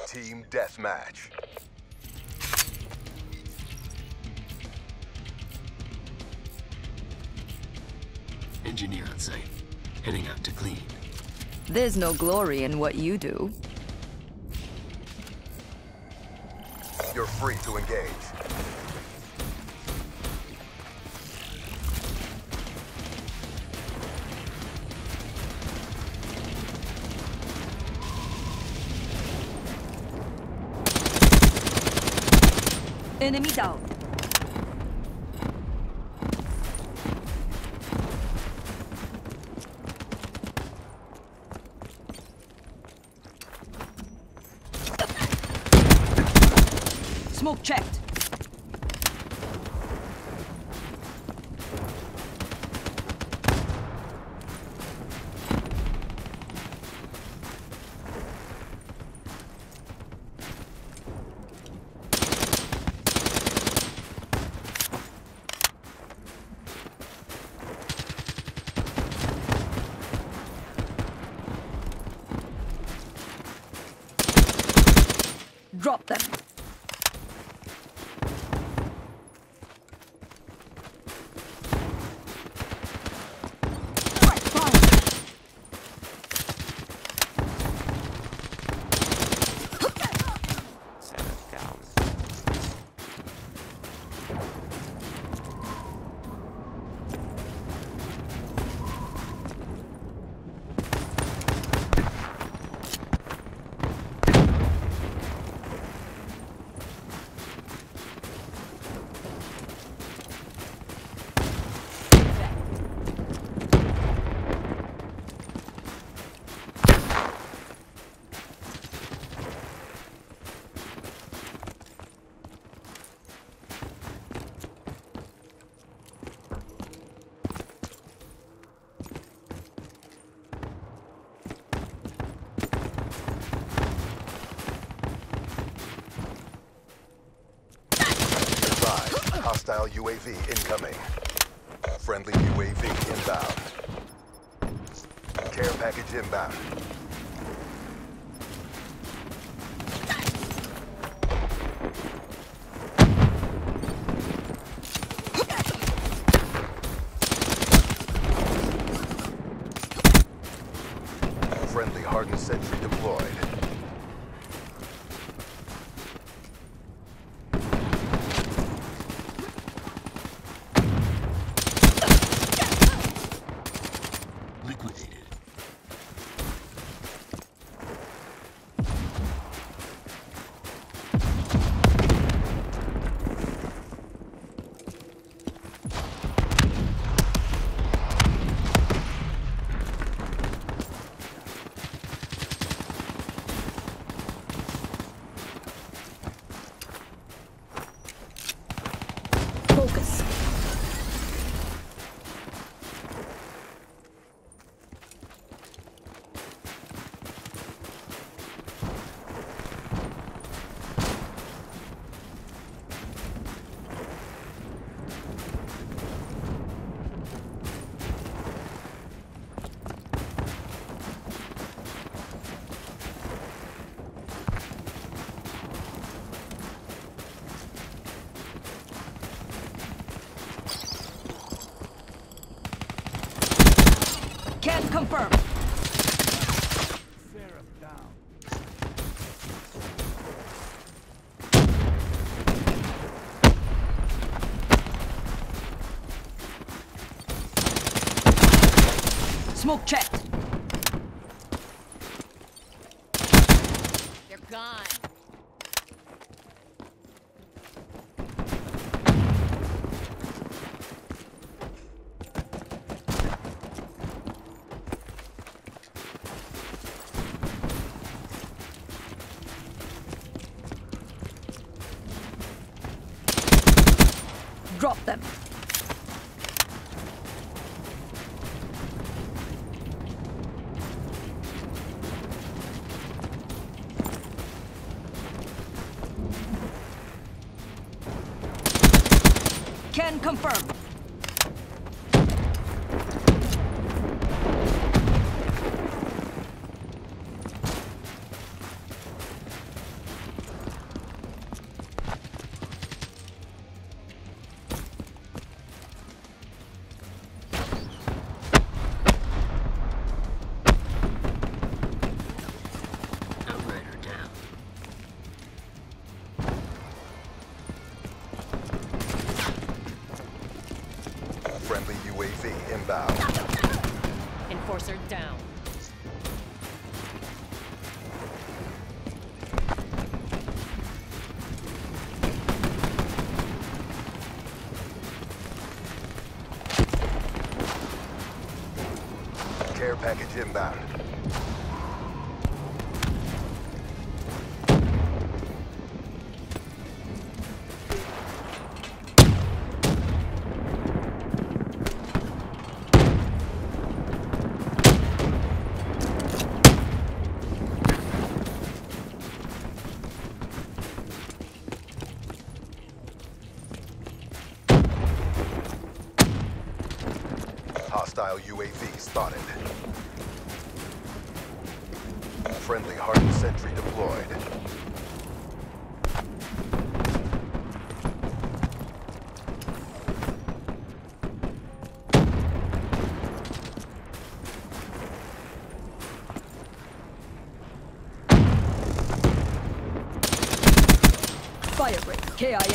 Team Deathmatch. Engineer on site. Heading out to clean. There's no glory in what you do. You're free to engage. Enemy down. Smoke checked. Drop them. Hostile UAV incoming. Friendly UAV inbound. Care package inbound. Friendly hardened sentry deployed. Liquidated. Focus. Can confirm. Smoke checked. They're gone. Drop them. Can confirm. inbound. Enforcer down. Care package inbound. Hostile UAV spotted. Friendly hardened sentry deployed. Firebreak. KIA.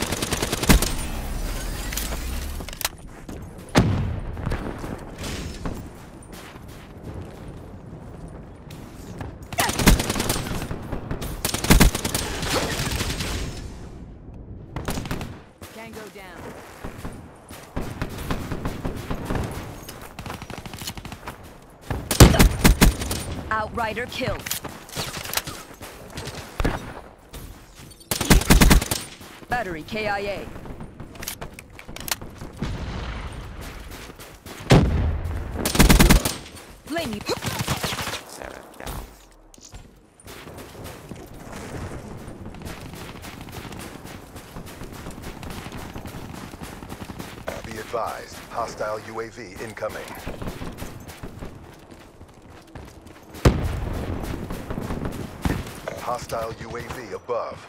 Tango down. Outrider killed. Battery KIA. Flame you. Be advised, hostile UAV incoming. Hostile UAV above.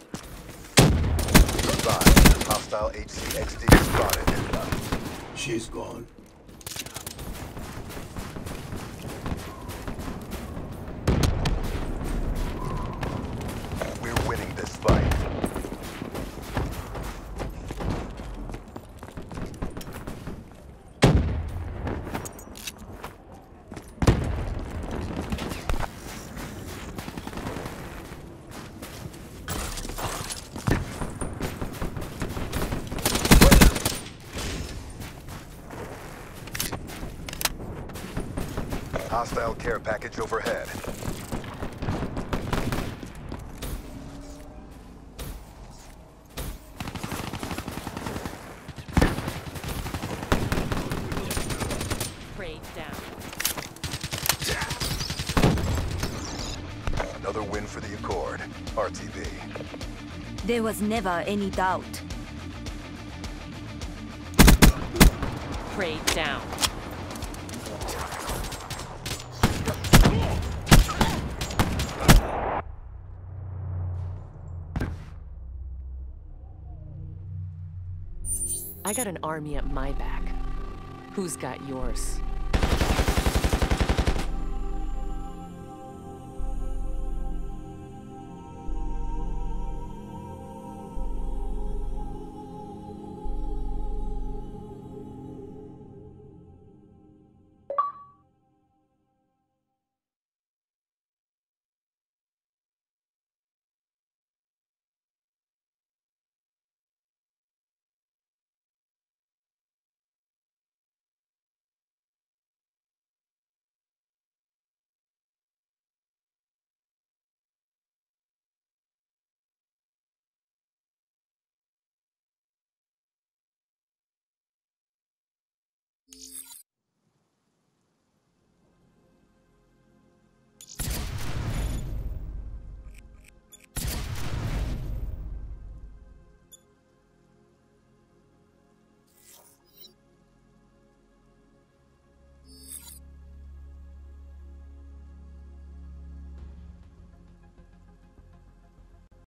Be advised, hostile HCXD spotted. She's gone. We're winning this fight. Hostile care package overhead. Prey down. Another win for the Accord. RTB. There was never any doubt. Prey down. I got an army at my back. Who's got yours?